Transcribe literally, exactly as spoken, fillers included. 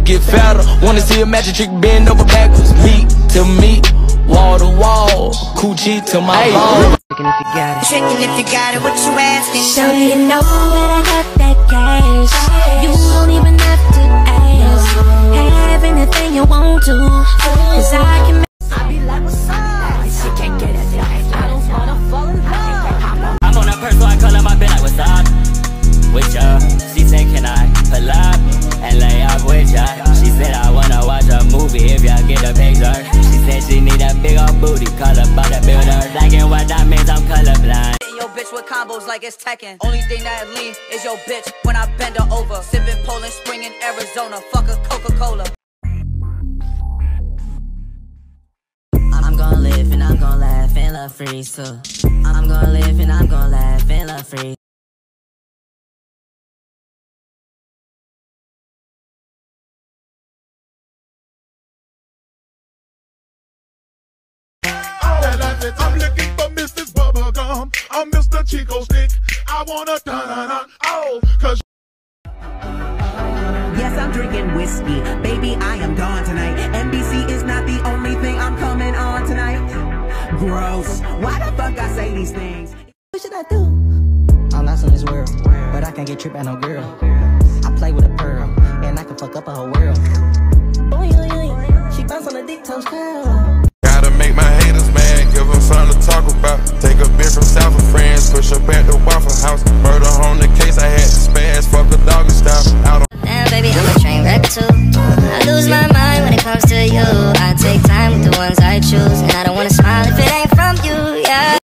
get fatter. Wanna see a magic trick bend over backwards. Meat to meat, wall to wall, coochie to my bone. Trickin' if you got it. Trickin' if you got it, what you asking? So do you know that I got that cash? You don't even have to ask. Have anything you want to, cause I can make I be like, what's up? She can't get it, I don't wanna fall in love. I'm on a purse, so I call her my bitch like, what's up? With ya, she said, can I pull up and lay up with ya? She said, I wanna watch a movie if y'all get a picture. She said she need a big old booty, call her bodybuilder. Black and white diamonds, I'm colorblind. Yo bitch with combos like it's Tekken. Only thing that lean is your bitch when I bend her over. Sippin' Poland Spring in Arizona, fuck a Coca-Cola. I'm gonna live and I'm gonna laugh and love free too. I'm gonna live and I'm gonna laugh and love free. I'm looking for Missus Bubblegum. I'm Mister Chico Stick. I wanna dun dun dun. Oh, cause yes, I'm drinking whiskey. Baby, I am gone tonight. N B C is not the only thing I'm coming on tonight. Gross. Why the fuck I say these things? What should I do? I'm lost in this world, but I can't get tripped by no girl. I play with a pearl, and I can fuck up a whole world. Boing, boing, boing. She bounce on the dick toes curl.